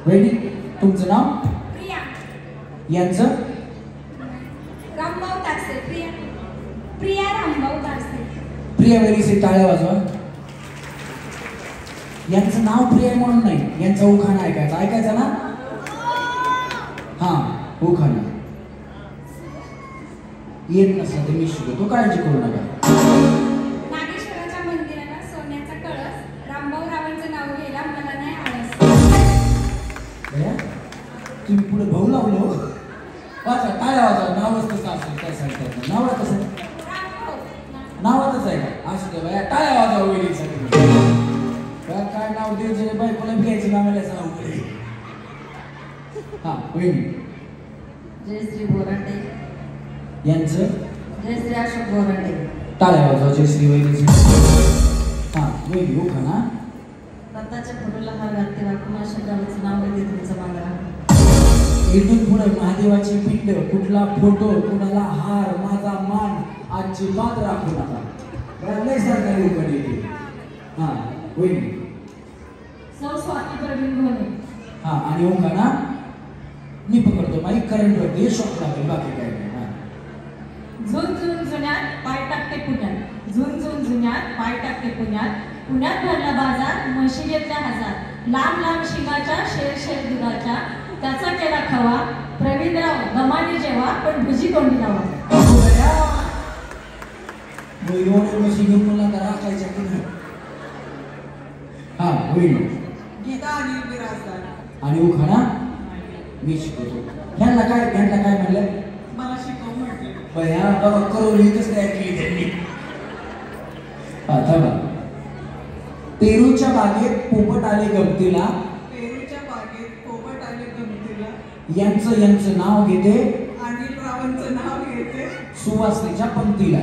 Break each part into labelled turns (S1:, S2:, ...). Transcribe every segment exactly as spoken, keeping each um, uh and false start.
S1: वहिनी तुमचं नाव?
S2: प्रिया.
S1: यांचं?
S2: रामभाऊ तारसे. प्रिया प्रिया रामभाऊ तारसे.
S1: प्रिया वहिनीचे टाळ्या वाजवा. यांचं नाव प्रिया म्हणून नाही, यांचा उखाणा ऐकायचा. ऐकायचा ना? हा उखाणा येत नसला तर मी शिकवतो, काळजी करू नका.
S2: नागेश्वराच्या मंदिराला सोन्याचा कळस, रामभाऊ रावांचं नाव घ्यायला मला नाही आळस.
S1: भैया तुम्ही पुढे भाऊ लावलो. वाचा टाळ्या वाजवा. नावच कसं असेल काय सांगतात? नाव कसं नावातच आहे का? असू दे भैया टाळ्या वाजवा वहिनीसाठी. काय नाव द्यायचे बायकोला घ्यायचं नावाला सांगू. हा वहिनी.
S3: जयश्री बोराटे.
S1: यांचं?
S3: जयश्री अशोक बोराटे.
S1: टाळ्या वाजवा जयश्री वहिनीची. हा वहिनी उखाणा.
S3: दत्ताच्या फोटोला हार घालते कुणाच्या गावाचं नाव घेते तुमचं मागरा.
S1: इथून पुढे महादेवाची पिंड, कुठला फोटो, कुणाला हार, माझा मान अजिबात राखू नका. लय सरकारी उखाणे येते. हा वहिनी.
S3: सौ स्वाती प्रवीण घोणे.
S1: हा आणि उखाणा मी पकडतो माईक करंट वरती शॉक लागेल, बाकी काय नाही.
S3: झुन झुन जुन्यात पाय टाकते पुण्यात. झुन झुन जुन्यात पाय टाकते पुण्यात. पुण्यात भरला बाजार, म्हशी घेतल्या हजार. लांब लांब शिंगाच्या, शेर शेर दुधाच्या, त्याचा केला खवा. प्रवीणराव गमानी जेव्हा, पण भुजी कोंडी लावा.
S1: म्हशी घेऊन मला तर राखायच्या की नाही. हा होईल.
S3: गीता आणि विराजदार.
S1: आणि उखाणा मी शिकवतो. ह्यांना काय ह्यांना काय म्हणलं?
S3: मला शिकव म्हटलं.
S1: बया बाबा करोड इथंच काय केली त्यांनी. हा थांबा. पेरूच्या बागेत पोपट आले गमतीला.
S3: पेरूच्या बागेत पोपट आले गमतीला.
S1: यांचं यांचं नाव घेते,
S3: अनिल रावांचं नाव घेते
S1: सुवासनीच्या पंक्तीला.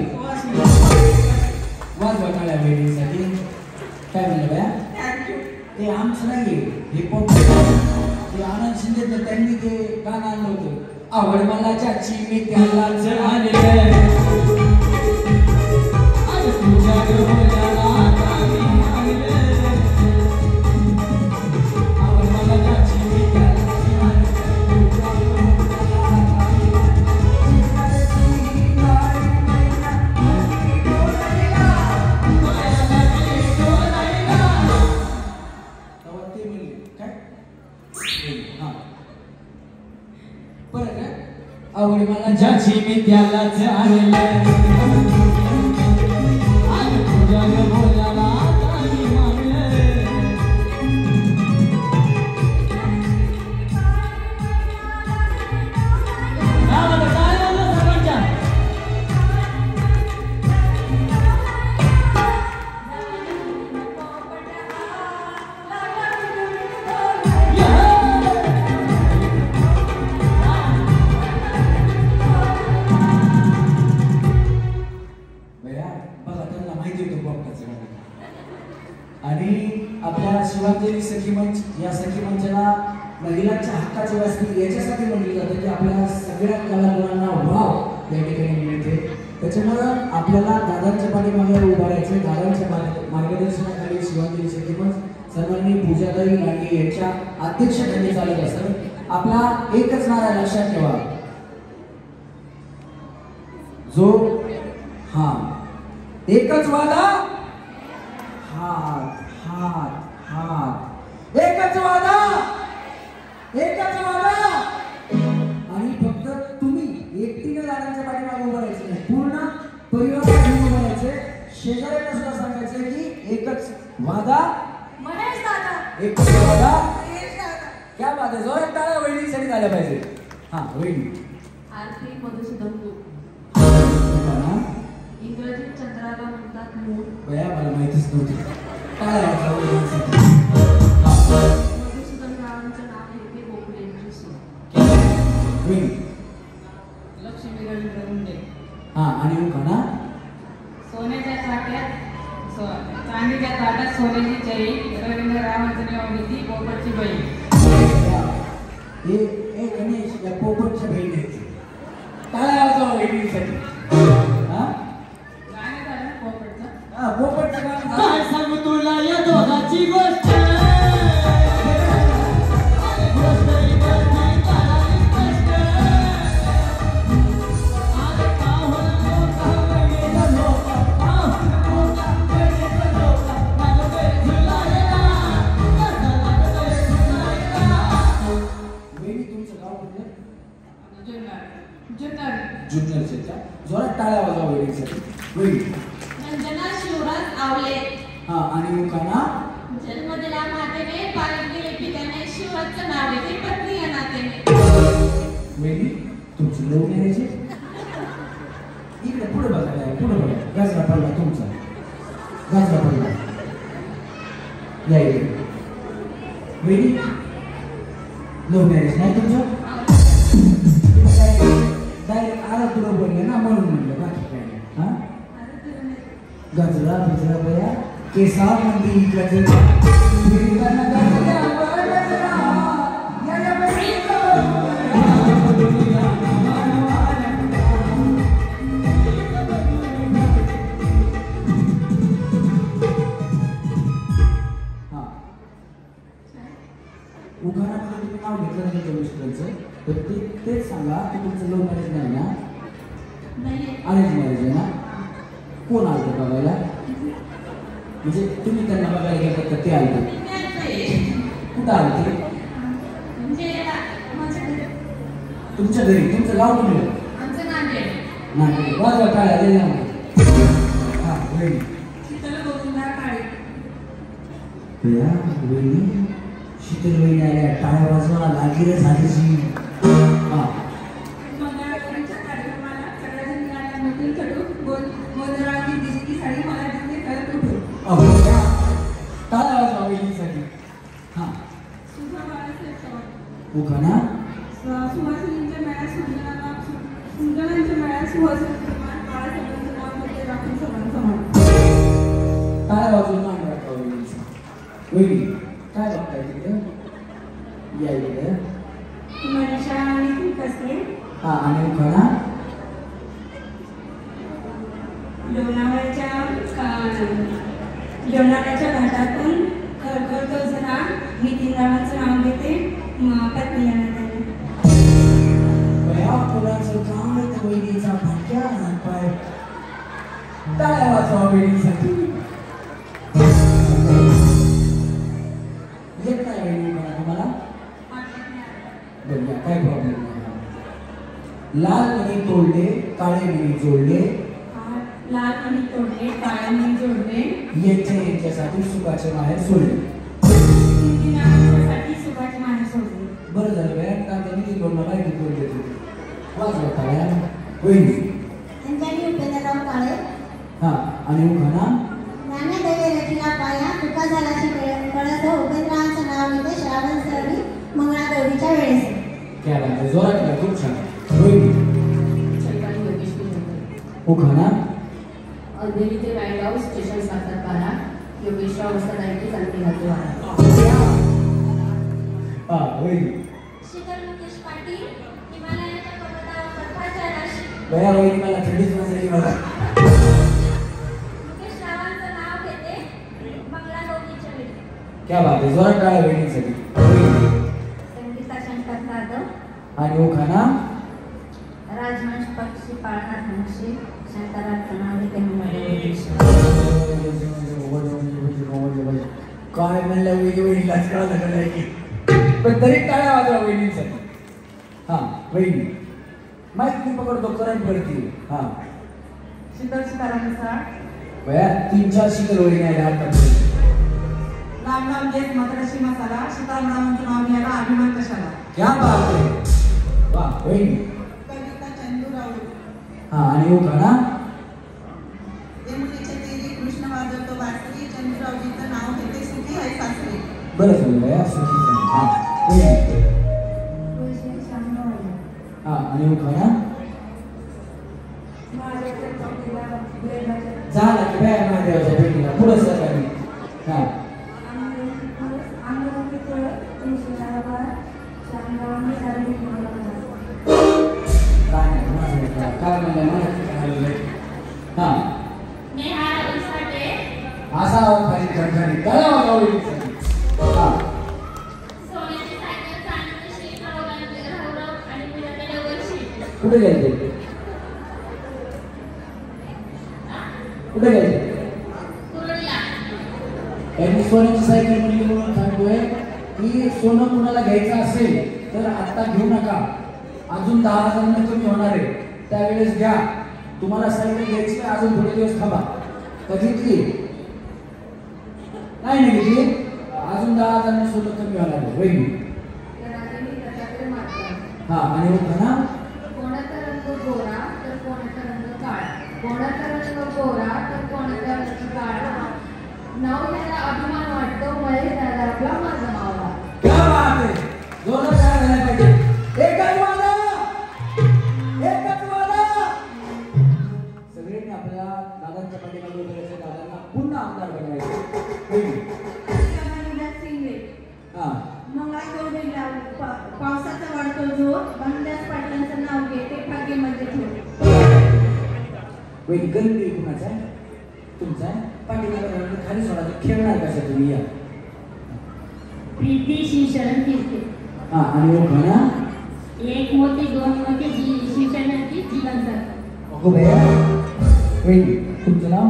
S1: वाजवा टाळ्या वेळेसाठी. काय म्हणलं बया?
S3: थँक्यू.
S1: ते आमचं नाहीये, हे पोपट. ते आनंद शिंदे तर त्यांनी ते गाणं आणलं होतं. आवड मला ज्याची मी त्यालाच आणलं. आज तुझ्या डोळ्याला काही आणलं. आवड मला ज्याची मी त्यालाच आणलं. ते म्हणले काय? हा परत काय? आवड मला ज्याची मी त्यालाच आणलं. आज तुझ्या बोलायला काही मानलं. काय झालं सर्वांच्या? आणि आपल्या शिवांजली सखी मंच, या सखी मंचाला महिलांच्या हक्काचे व्यासपीठ याच्यासाठी म्हणले जाते की आपल्या सगळ्या कलाकारांना वाव या ठिकाणी मिळते. त्याच्यामुळं आपल्याला दादांच्या पाठीमागे उभा राहायचं. दादांच्या मार्गदर्शनाखाली शिवांजली सखी मंच सन्माननीय पूजाताई लांडगे यांच्या अध्यक्षतेखाली चालत असतं. आपला एकच नारा लक्षात ठेवा, जो हा एकच वादा, हात हात हात, एकच वादा, एकच वादा. आणि फक्त तुम्ही एकटीने दादांच्या पाठीमागे उभं राहायचं नाही, पूर्ण परिवार उभं राहायचं. शेजाऱ्यांना सुद्धा सांगायचं की एकच वादा,
S2: मनेश दादा,
S1: एकच वादा. क्या बात आहे. जोरात टाळ्या वहिनीसाठी झाल्या पाहिजे. हा वहिनी.
S3: आरती मधुसूदन गुप्त. इंग्रजीत चंद्राला म्हणतात मूळ.
S1: बया मला माहितीच नव्हती. टाळ्या
S3: मधुसूदन रावांचं नाव घेते गोखलेंची सून. लक्ष्मी रवींद्र मुंडे.
S1: हा आणि उखाणा.
S3: सोन्याच्या ताट्यात चांदीच्या ताटात सोन्याची चई. रवींद्र रावांचं नाव घेते पोपटची बहीण.
S1: हे हे गणेश या पोपटच्या बहीण आहेत. टाळ्या वाजवा वहिनीसाठी. हा
S3: गाणं झालं पोपटचं.
S1: हा पोपटचं गाणं.
S3: काय सांगू तुला या दोघांची गोष्ट. जुन्नर.
S1: जुन्नरचे का? जोरात टाळ्या वाजवा वहिनीसाठी. वहिनी.
S3: रंजना शिवराज आवले.
S1: हा आणि मुखाना
S3: जन्म दिला मातेने, पालन केले पित्याने, शिवराजचं नाव येते पत्नी या नात्याने.
S1: वहिनी तुमची लव मॅरेज आहे? इकडे पुढे बघा, पुढे बघा. गाजरा पडला तुमचा, गाजरा पडला. या इकडे. वहिनी लव मॅरेज नाही तुमचं? डायरेक्ट आला तुला बोलले ना म्हणून म्हणलं, बाकी काय नाही. हा गजरा बिजरा बया केसा मंदी गजरा फिरताना गजरा गजरा या या बहिणीला. हा उखाणामध्ये तुम्ही नाव घेतलं नाही तुमच्या मिस्टरांचं, तर ते तेच सांगा की तुमचं लव्ह मॅरेज नाही ना, अरेंज मॅरेज आहे ना. कोण आलं ते बघायला? म्हणजे तुम्ही त्यांना बघायला गेलात का ते आले? कुठं आले ते? तुमच्या घरी. तुमचं गाव कुठलं? नांदेड. वाजवा टाळ्या दे ना. हा वहिनी. बया वहिनी शीतल वहिनी आल्या, टाळ्या वाजवा लागली रे झालीची. हा टाळ्या वाजवा वहिनीसाठी. हा उखाणा
S2: सुहासिनींच्या मेळ्यात सुंदराला सुंदरांच्या मेळ्यात सुहासिनींच्या मान काळा सगळ्यांचं नाव घेते राखून समान समान.
S1: टाळ्या वाजवून मान राखा वहिनीचा. वहिनी काय बघताय तिकडे? या इकडे.
S2: मनीषा आणि तू कसले?
S1: हा आणि उखाणा
S2: लोणावळ्याच्या लोणावळ्याच्या घाटातून खरखरतो जरा नितीनरावांचं नाव घेते पत्नी यांना त्याने.
S1: बया फुलाचं काय त्या वहिनीचा भाग्या पाय. टाळ्या वाजवा वहिनीसाठी. येत नाही वहिनी मला तुम्हाला? बघा काय प्रॉब्लेम नाही. लाल मणी तोडले काळे मणी जोडले,
S2: लाल मणी तोडले काळे मणी जोडले,
S1: यांच्या यांच्यासाठी सुखाचे माहेर सोडले.
S2: साठी सुखाचे माहेर सोडले.
S1: बरं झालं बया का त्यांनी दोन मला गीत बोलले होते. वाजवा टाळ्या वहिनी.
S4: अंजली उपेंद्रराव काळे.
S1: हा आणि उखाणा
S4: ज्ञानदेवी रचना पाया तुका झालाची कळत उपेंद्रांचं नाव येते श्रावण सरी मंगळागौरीच्या वेळेस.
S1: क्या बात है, जोरात करा, खूप छान. वहिनी उखाणा
S5: अंधेरी ते रायगाव स्टेशन सातारपारा योगेश्वर वस्तादाईची चालती घातली वारा.
S1: हा वहिनी.
S3: शीतल मुकेश पाटील. हिमालयाच्या पर्वतावर बर्फाच्या राशी.
S1: बया वहिनी मला थंडीच वाजली मला.
S3: मुकेश रावांचं नाव घेते मंगळागौरीच्या वेळी.
S1: क्या बात है, जोरात टाळ्या वहिनीसाठी.
S5: संगीता शंकर जाधव
S1: आणि उखाणा
S5: राजहंस पक्षी पाळणार हंशी शंकराचं नाव घेते
S1: काय म्हणलं वेगळी वहिनीलाच कळलं का नाही की, पण तरी टाळ्या वाजवा वहिनीसाठी. हा वहिनी माहिती मी पकडतो करंट वरती. हा
S2: शीतल सीताराम मिसाळ.
S1: बया तीन चार शीतल वहिनी आहे आता.
S2: लांब लांब देत मद्रासी मसाला सीतारामांचं नाव घ्यायला अभिमान कशाला.
S1: क्या बात है, वा वहिनी.
S2: कविता चंदूराव.
S1: हा आणि उखाणा
S2: यमुनेच्या तीरी कृष्ण वाजवतो बासरी चंदूरावजीचं नाव घेते सुखी आहे सासरी.
S1: बरं झालं बया सुखी झालं. हा वहिनी. हा आणि उखाणा झाला की बया महादेवाच्या भेटीला पुढं सकाळी. हा काय म्हणलं मला. हा
S3: नेहा रविसाटे.
S1: असा खाली खडखडी त्याला वाजवा वहिनीसाठी. हा
S3: सोन्याची सायकल चांदीची शीट राहुराव राहुराव आणि मिळालेल्या वर्षी.
S1: कुठे गेले कुठे गेले?
S3: कुरडला.
S1: यांनी सोन्याची सायकल म्हणली म्हणून सांगतोय की सोनं कुणाला घ्यायचं असेल तर आता घेऊ नका, अजून दहा हजार कमी होणार आहे. त्यावेळेस घ्या. तुम्हाला साईड घ्यायची अजून थोडे दिवस थांबा. कधी घेतली नाही नाही घेतली अजून दहा जणांनी सोबत कमी व्हायला लागले वहिनी. हा आणि म्हणा
S5: कोणाचा रंग गोरा तर कोणाचा रंग काळा, कोणाचा रंग गोरा तर कोणाचा रंग काळा. नाव घ्यायला अभिमान वाटतो महेश दादा आपला माझा मावळा.
S1: क्या बात आहे. जोरात काय झालं पाहिजे. एकच वादा एकच वादा. सगळ्यांनी आपल्या दादांच्या पाठीमागे उभे राहायचे. दादांना पुन्हा आमदार बनवायचे. हा
S2: मंगळागौरीला पावसाचा वाढतो जोर बंड्यास पाटलांचं नाव घेते भाग्यमध्ये ठेव.
S1: वहिनी गणपती कुणाचा आहे तुमचा आहे. पाठीमागे खाली सोडा खेळणार कशा तुम्ही या.
S3: प्रीती शिवशरण कीर्ती.
S1: हा आणि म्हणा
S3: एक मोठी दोन मोठी जी शिवशरणची जीवन जात.
S1: अगो भैया वहिनी तुमचं नाव.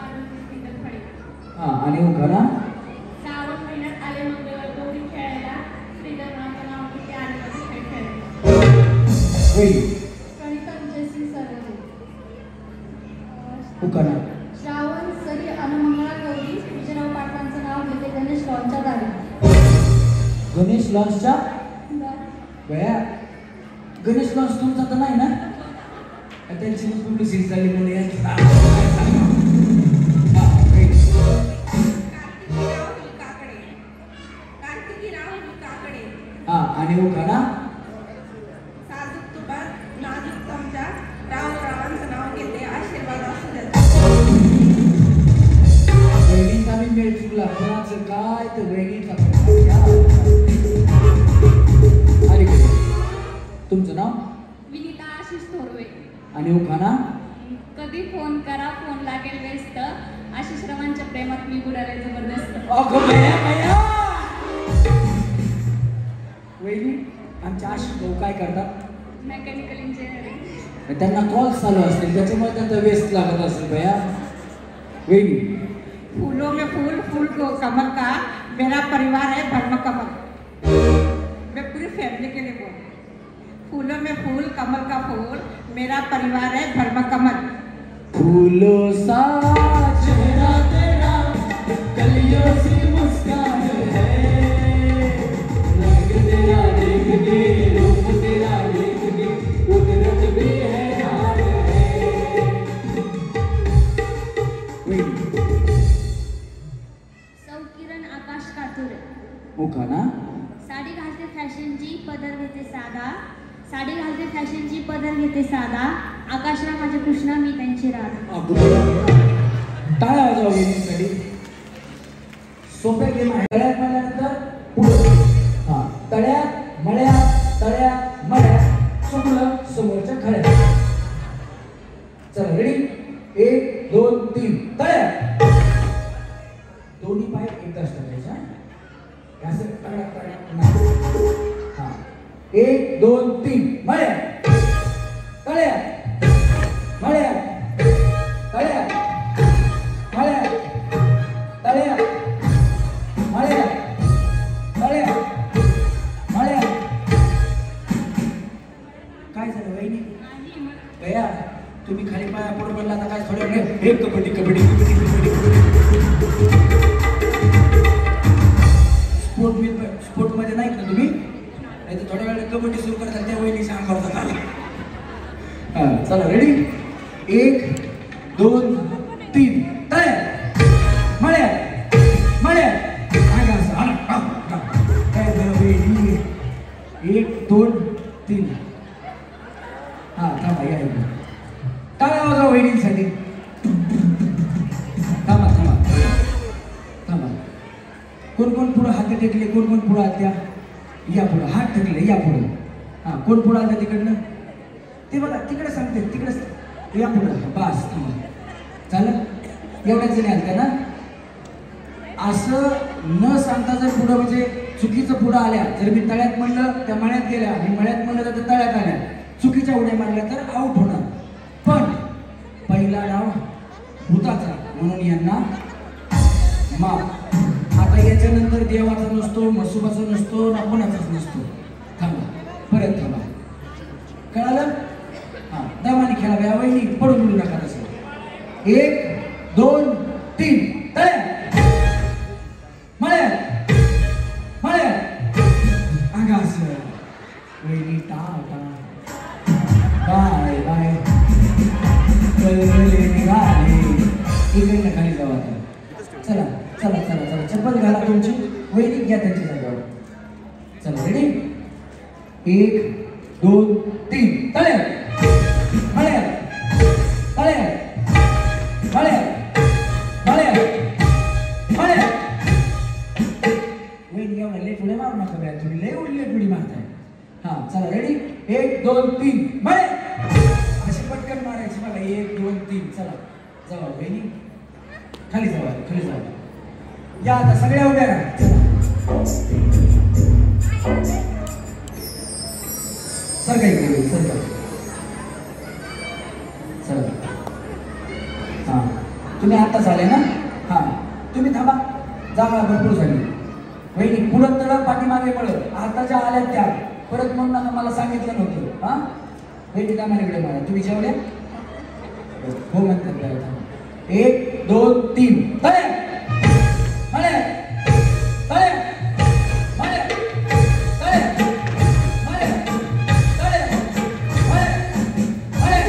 S1: हा आणि म्हणा
S3: श्रावण महिन्यात आले मंगळवार गौरी खेळायला श्रीधरनाचं नाव घेते आणि खेळ खेळायला.
S1: वहिनी
S2: कणिकांची सरळ
S1: उकाना
S2: श्रावण सरी आणि मंगळागौरी विजयराव पाटलांचं नाव घेते गणेश लॉनच्या दारी.
S1: गणेश लॉन्सच्या भैया गणेश लॉन्स तुमचा तर नाही ना. त्यांची पब्लिसिटी झाली म्हणून या. हा आणि उखाणा
S2: साजूक तुपात नाजूक चमचा राव रावांचं नाव घेते आशीर्वाद असू द्या.
S1: वहिनीचा मी मेळ चुकला. कोणाचं काय तर वहिनीचा. आणि तुमचं नाव
S3: विनिता आशिष थोरवे.
S1: आणि उखाणा
S3: कधी फोन करा फोन लागेल व्यस्त आशिष रावांच्या प्रेमात मी बुडाले जबरदस्त.
S1: अगं भैया भैया वहिनी आमच्या आशिष भाऊ काय करतात.
S3: Mechanical engineering.
S1: त्यांना कॉल चालू असतील त्याच्यामुळे त्यांचा वेस्ट लागत असेल भैया. वहिनी
S6: फूलों में फूल फूल को कमल का मेरा परिवार है धर्म कमल. मैं पूरी फैमिली के लिए बोल. फूलों में फूल कमल का फूल मेरा परिवार है धर्म कमल.
S1: फूलों सा चेहरा तेरा कलियों सी मुस्कान है. रंग तेरा देख के रूप तेरा देख के कुदरत भी हैरान है.
S3: सौ किरण आकाश कातुरे.
S1: उखाणा
S3: साडी घालते फॅशनची पदर घेते साधा. साडी घालते फॅशनची पदर घेते साधा. आकाशराव माझे कृष्णा मी त्यांची राधा.
S1: टाळ्या वाजवा वहिनीसाठी. सोप्या गेम आहे. तळ्यात म्हणल्यानंतर पुढे हा तळ्यात मळ्यात तळ्यात मळ्यात सुकलं समोरच्या खळ्यात. चला रेडी. एक दोन तीन तळ्यात. दोन्ही पाय एकदाच टाकायच्या. असं तळ्यात तळ्यात. हा एक दोन तीन मळ्यात तळ्यात मळ्यात तळ्यात मळ्यात तळ्यात मळ्यात तळ्यात मळ्यात. काय झालं वहिनी भैया तुम्ही खाली पाया पुढे पडला आता काय थोड्या वेळ हे कबड्डी कबड्डी कबड्डी कबड्डी कबड्डी. स्पोर्ट मी स्पोर्ट मध्ये नाहीत ना तुम्ही. नाही तर थोड्या वेळ कबड्डी सुरू करतात त्या वहिनीच्या अंगावर आला. हा चला रेडी. एक दोन तीन तळ्यात मळ्यात मळ्यात. काय झालं वहिनी. एक दोन तीन. हा थांबा या टाळ्या वाजवा वहिनीसाठी. थांबा थांबा थांबा. कोण कोण पुढं हात टेकले कोण कोण पुढं हात द्या. या पुढं हात टेकले या पुढं. हा कोण पुढं आलं तिकडनं ते बघा तिकडे सांगते तिकडे या पुढं. बास थांबा चालेल. एवढ्याच जणी आलत्या ना. असं न सांगता जर पुढं म्हणजे चुकीचं पुढं आल्या जर मी तळ्यात म्हणलं त्या मळ्यात गेल्या आणि मळ्यात म्हणलं तर तळ्यात आल्या चुकीच्या उड्या मारल्या तर आऊट होणार. पण पहिला डाव भूताचा म्हणून यांना माफ. आता याच्यानंतर देवाचा नसतो मसुबाचा नसतो ना कोणाचाच नसतो. थांबा परत थांबा. कळालं. हा दमा चला बाया वहिनी पडून मिळू नका तसं. एक दोन तीन तळ्या मळ्या मळ्या आगास वहिनी टा टा बाय बाय कलकले निघाले इकडे खाली जाऊ आता. चला चला चला चला चप्पल घाला तुमची वहिनी घ्या त्यांची जागेवर. चला रेडी एक दोन तीन तळ्या मळ्या तळ्या मळ्या मळ्या मळ्या. वहिनी एवढा लेट उड्या मारू नका बॅग तुम्ही लय उडी लेट उडी मारताय. हा चला रेडी एक दोन तीन मळ्या अशी पटकन मारायची मला एक दोन तीन. चला जावा वहिनी खाली जावा खाली जावा. या आता सगळ्या उभ्या राहा. सर काही बोलू सर का चला हां तुम्ही आत्ताच आले ना. हां तुम्ही थांबा जागा भरपूर झाली. वहिनी पुढं तळ पाठीमागे पडत आताच्या आल्यात त्या परत म्हणून नका मला सांगितलं नव्हतं. हां वहिनी का माझ्याकडे मला तुम्ही जेवल्या हो म्हणतात त्याला. थांबा एक दोन तीन तळे मळे तळे मळे तळे मळे तळे मळे मळे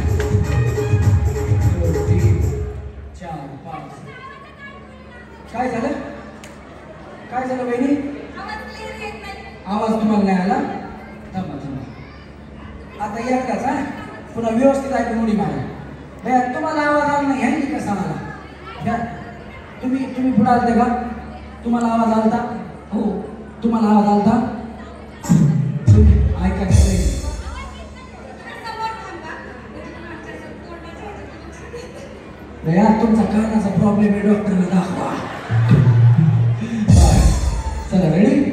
S1: दोन तीन चार पाच. काय झालं काय झालं वहिनी आवाज तुम्हाला नाही आला. थांबा थांबा आता एकदाच हा पुन्हा व्यवस्थित ऐकून उडी मारा. भैया तुम्हाला आवाज आला नाही ह्यांनी कसा आला. तुम्ही तुम्ही पुढे आलते का तुम्हाला आवाज आलता. हो तुम्हाला आवाज आलता. तुम्ही ऐका भैया तुमचा कानाचा प्रॉब्लेम आहे डॉक्टरला दाखवा. चला रेडी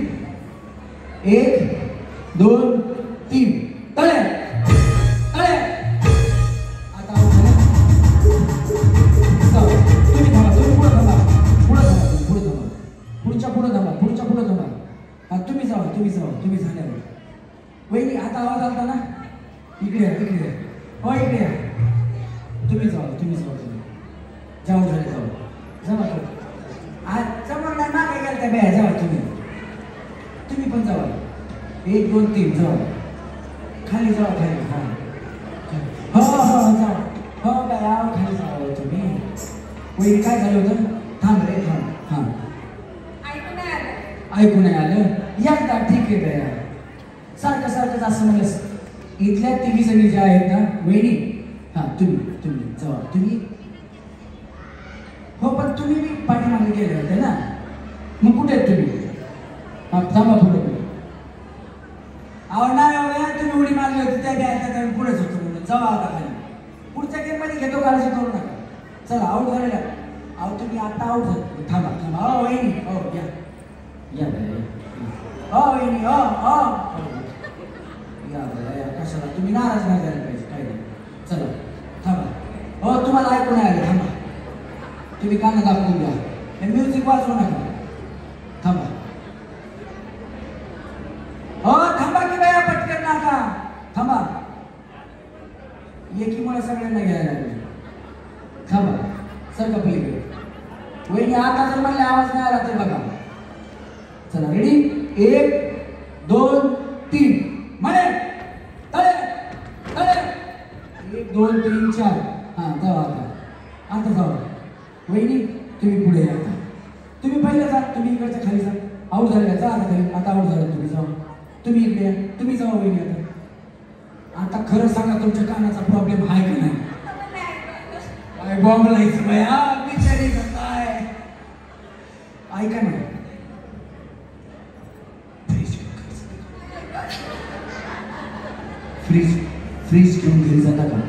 S1: एक दोन तीन तळे तळे. आता तुम्ही थांबा तुम्ही पुढे थांबा पुढे थांबा पुढे थांबा पुढच्या पुढे थांबा पुढच्या पुढे थांबा. हा तुम्ही जावा तुम्ही जावा तुम्ही झाल्यावर. वहिनी आता आवाज आलता ना इकडे या इकडे या हो इकडे या. तुम्ही जावा तुम्ही जावा तुम्ही जाऊ झाले जाऊ जावा तुम्ही आज समोर नाही मागे गेल त्या बॅ जावा तुम्ही तुम्ही पण जावा. एक दोन तीन जावा खाली जावा खाली. हा हो हो जावा हो काय आव खाली जावा तुम्ही. वहिनी काय झालं होतं थांब रे थांब. हां ऐकू नाही आलं एकदा ठीक आहे बया सारखं सारखं असं म्हणलं. इथल्या तिघी जणी ज्या आहेत ना वहिनी हां तुम्ही तुम्ही जावा तुम्ही हो पण तुम्ही मी पाठीमागे गेले होते ना मग कुठे आहेत तुम्ही. हां थांबा पुढे अहो नाही हो तुम्ही उडी मारली होती त्या बॅग पुढेच होतो म्हणून जावा आता खाली. पुढच्या गेममध्ये घेतो काळजी करू नका. चला आऊट झालेला अहो तुम्ही आता आऊट झाले. थांबा थांबा हो वहिनी हो या या हो वहिनी हो हो या या कशाला तुम्ही नाराज नाही झाले पाहिजे काय नाही. चला थांबा हो तुम्हाला ऐकून नाही आलं. थांबा तुम्ही काना दाखवून द्या हे म्युझिक वाजवू नका. थांबा हो थांबा की बाया पटकन नका थांबा. एकीमुळे सगळ्यांना घ्यायला लागले. थांबा सर का पलीकडे. वहिनी आता जर म्हणले आवाज नाही आला तर बघा. चला रेडी एक दोन तीन मळे तळे तळे एक दोन तीन चार. हां जावा आता आता जावा. वहिनी तुम्ही पुढे या. तुम्ही पहिलं जा तुम्ही इकडच्या खाली जा. आऊट झाले जा आता खाली. आता आऊट झालं तुम्ही जाऊ तुम्ही इकडे या तुम्ही जावा वहिनी. आता आता खरं सांगा तुमच्या कानाचा प्रॉब्लेम आहे का नाही. काय बॉम्ब लायचं बाया बिचारी काय ऐका ना. फ्रीज फ्रीज घेऊन घरी जाता का.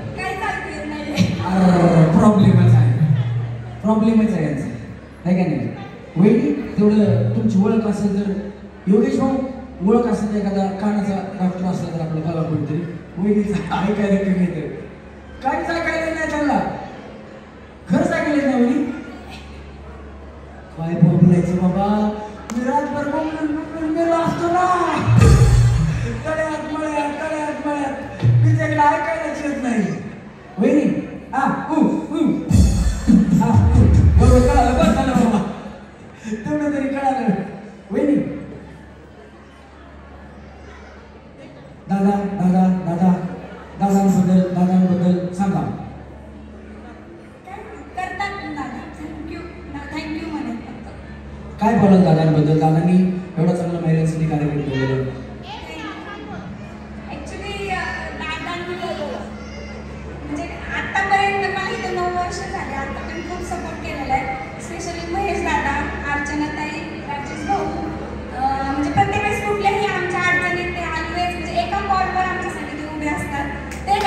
S1: प्रॉब्लेमच आहे प्रॉब्लेमच आहे यांचा आहे का नाही. वहिनी तेवढं तुमची ओळख असेल तर योगेश भाऊ ओळख असेल तर एखादा कानाचा डॉक्टर असला तर आपलं बघा कोणतरी वहिनीचा ऐकायला कमी येतं. काहीच ऐकायला नाही त्यांना खरंच ऐकलं नाही. वहिनी काय बोलायचं बाबा मी रातभर बोलून मेलो असतो ना तळ्यात मळ्यात तळ्यात मळ्यात मी त्याला ऐकायलाच येत नाही.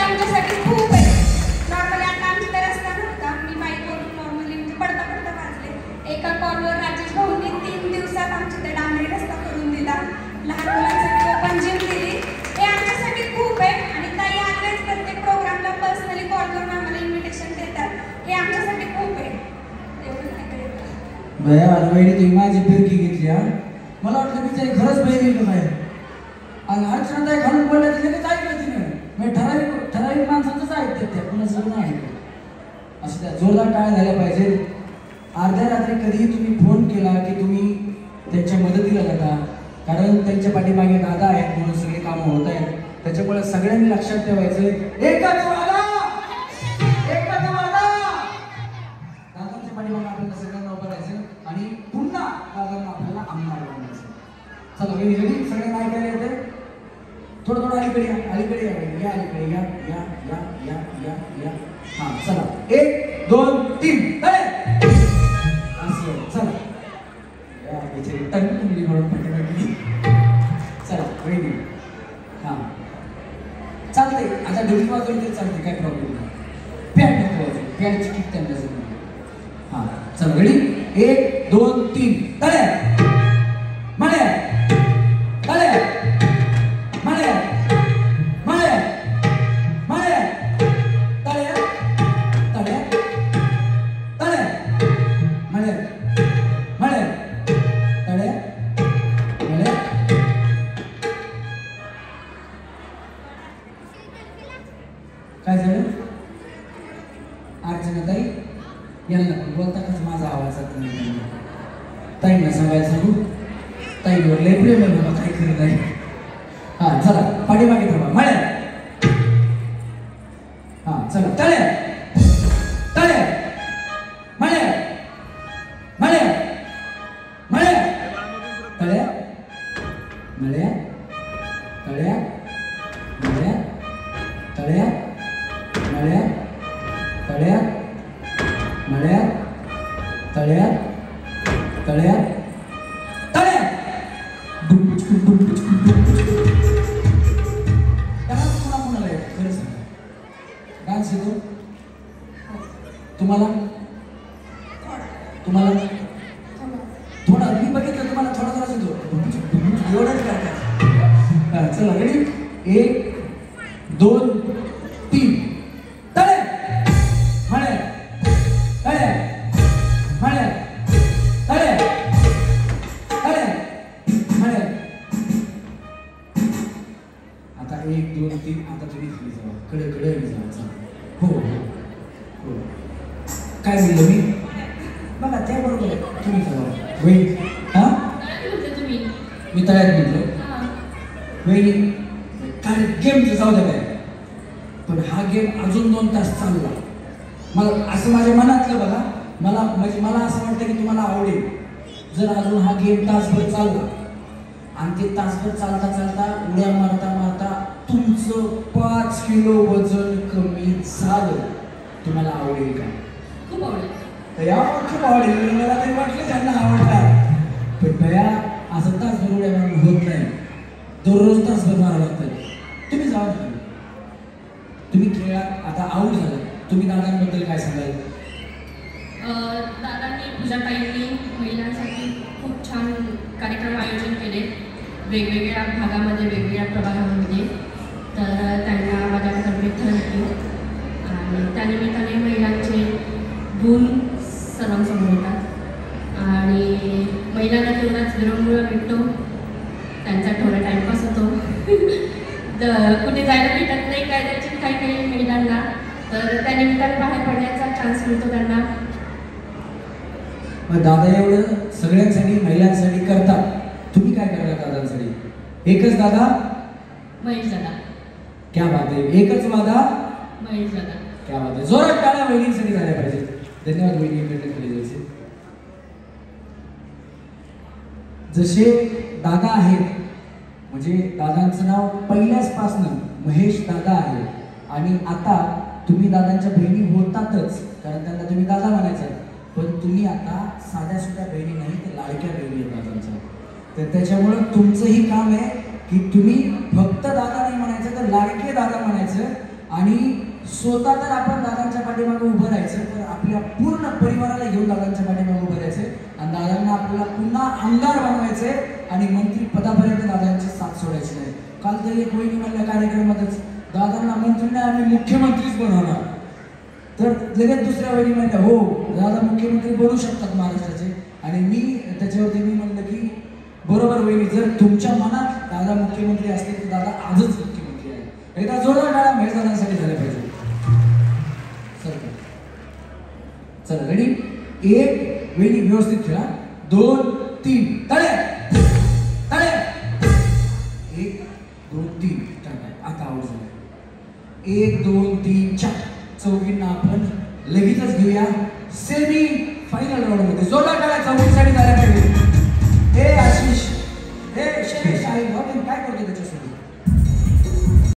S2: आमच्यासाठी खूप आहे. नॉर्मली आता आमची तर रस्ता नव्हता, मी बाईकवरून नॉर्मली म्हणजे पडता पडता वाचले. एका कॉलवर राजेश भाऊंनी तीन दिवसात आमच्या ते डांबरी रस्ता करून दिला, लहान मुलांसाठी ओपन जिम दिली. हे आमच्यासाठी खूप आहे. आणि ताई आल्याच प्रत्येक प्रोग्रामला पर्सनली कॉल करून आम्हाला इन्व्हिटेशन देतात. हे आमच्यासाठी खूप आहे. एवढं नाही कळत.
S1: भया वहिनी तुम्ही माझी फिरकी घेतली हा. मला वाटलं मी तरी खरंच बहिणी का काय. आणि अर्चना ताई घालून बोलल्या तिने काही ऐकलं तिने. मी ठराविक ठराविक माणसांचंच ऐकतात त्या, कुणाचं नाही ऐकलं. असं त्या जोरदार टाळ्या झाल्या पाहिजे. अर्ध्या रात्री कधीही तुम्ही फोन केला की तुम्ही त्यांच्या मदतीला जाता, कारण त्यांच्या पाठीमागे दादा आहेत म्हणून सगळी कामं होत आहेत. त्याच्यामुळे सगळ्यांनी लक्षात ठेवायचं एकच वादा, एकच वादा. दादांच्या पाठीमागे आपल्याला सगळ्यांना उभं राहायचं आणि पुन्हा दादांना आपल्याला आमदार बनवायचं. चला वेळी रेडी सगळ्यांना ऐकायला येते. थोडं थोडं अलीकडे या, अलीकडे या, या अलीकडे या या या या या या हा चला एक दोन तीन तळे असं चला या बिचारी टंग मुली म्हणून पटकन चला वेळी हा चालतंय. आता ढोली वाजवली तरी चालते, काय प्रॉब्लेम नाही. पॅड नको वाजवू, पॅडची किक त्यांना जमली. हा चला रेडी एक दोन तीन तळे म्हणे तळे म्हणे म्हणे म्हणे तळे तळे तळे म्हणे म्हणे तळे म्हणे. काय झालं अर्चना ताई यांना बोलतानाच माझा आवाज जात नाही. ताईंना सांगायला सांगू, ताईवर लय प्रेम आहे मला, काही खरं नाही. हा चला पाठीमागे थांबा म्हणे हा चला तळे तळे म्हणे म्हणे म्हणे तळे म्हणे तळे म्हणे तळे म्हणे तळे म्हणे तळे तळे तळे. डान्स कोणा कोणाला येतो खरं सांगा. डान्स येतो तुम्हाला? तुम्हाला थोडा मी बघितलं तुम्हाला थोडा थोडाच येतो एवढंच करतात. चला रेडी एक दोन तीन तळे म्हणे तळे म्हणे तळे तळे म्हणे. आता एक दोन तीन आता तुम्ही खाली जावा, कडे कडे जावा. हो हो काय बोललो मी बघा त्या बरोबर आहे. तुम्ही जावा वहिनी. हा
S3: तुम्ही
S1: मी तळ्यात म्हटलं वहिनी काय गेमचं जाऊ द्या काय, पण हा गेम अजून दोन तास चालला. मला असं माझ्या मनातलं बघा, मला म्हणजे मला असं वाटतं की तुम्हाला आवडेल जर अजून हा गेम तासभर चालला. आणि ते तासभर चालता चालता उड्या मारता मारता तुमचं पाच किलो वजन कमी झालं. तुम्हाला आवडेल का?
S3: खूप आवडेल.
S1: दया खूप आवडेल. मला तरी वाटलं त्यांना आवडणार, पण दया असं तासभर उड्या मारून होत नाही. दररोज तासभर मारावं लागतं. तुम्ही जावा ना, तुम्ही खेळा. आता आऊट झालं, तुम्ही दादांबद्दल काय सांगाल?
S3: दादांनी पूजाताईंनी महिलांसाठी खूप छान कार्यक्रम आयोजन केले वेगवेगळ्या भागामध्ये, वेगवेगळ्या प्रभागामध्ये. तर त्यांना माझ्यातर्फे थँक्यू. आणि त्यानिमित्ताने महिलांचे गुण सर्वांसमोर येतात आणि महिलांना तेवढाच विरंगुळा भेटतो, त्यांचा थोडा टाईमपास होतो. तर कुठे जायला भेटत नाही काय त्याची काही काही महिलांना, तर त्यानिमित्ताने बाहेर पडण्याचा चान्स मिळतो त्यांना.
S1: मग दादा एवढं सगळ्यांसाठी महिलांसाठी करतात, तुम्ही काय करता दादांसाठी? एकच दादा
S3: महेश दादा.
S1: क्या बात आहे. एकच वादा
S3: महेश दादा.
S1: क्या बात आहे. जोरात टाळ्या वहिनींसाठी झाल्या पाहिजे. धन्यवाद वहिनी इकडे केले जायचे. जसे दादा आहेत म्हणजे दादांचं नाव पहिल्याचपासनं महेश दादा आहे आणि आता तुम्ही दादांच्या बहिणी होतातच, कारण त्यांना तुम्ही दादा म्हणायचं. पण तुम्ही आता साध्या सुद्धा बहिणी नाही तर लाडक्या बहिणी आहेत दादांच्या. तर त्याच्यामुळं तुमचंही काम आहे की तुम्ही फक्त दादा नाही म्हणायचं तर लाडके दादा म्हणायचं आणि स्वतः तर आपण दादांच्या पाठीमागे उभं राहायचं, तर आपल्या पूर्ण परिवाराला घेऊन दादांच्या पाठीमागे उभं राहायचं आणि दादांना आपल्याला पुन्हा आमदार बनवायचंय आणि मंत्री पदापर्यंत दादांची साथ सोडायची नाही. काल तरी एक वहिनी म्हणल्या कार्यक्रमातच, दादांना मंत्री नाही आम्ही मुख्यमंत्रीच बनवणार. तर लगेच दुसऱ्या वहिनी म्हणल्या हो दादा मुख्यमंत्री बनू शकतात महाराष्ट्राचे. आणि मी त्याच्यावरती मी म्हणलं की बरोबर वहिनी, जर तुमच्या मनात दादा मुख्यमंत्री असते तर दादा आजच मुख्यमंत्री आहे. एकदा जोरदार टाळ्या महेश दादांसाठी झाल्या पाहिजे. चला रेडी, एक वेळी व्यवस्थित खेळा, दोन तीन तळे तळे, एक दोन तीन टाळ्या. आता आउट झाला. एक दोन तीन चार. चौघींना आपण लगेचच घेऊया सेमी फायनल राऊंड मध्ये. जोरदार टाळ्या चौघींसाठी झाल्या पाहिजे. हे आशिष, हे शैलेश आहे, काय करतो